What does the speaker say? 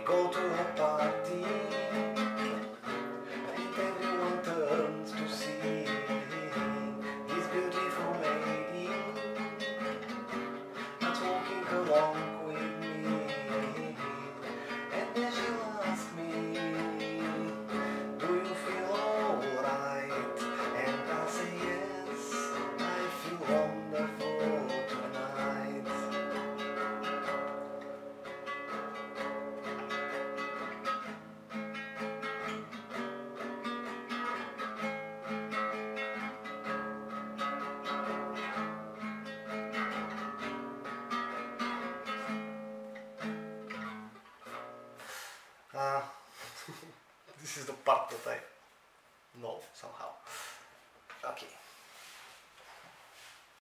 go to a party and everyone turns to see this beautiful lady that's walking along with me, and then she'll ask me, do you feel alright? And I'll say yes, I feel wonderful tonight. This is the part that I know somehow. Okay.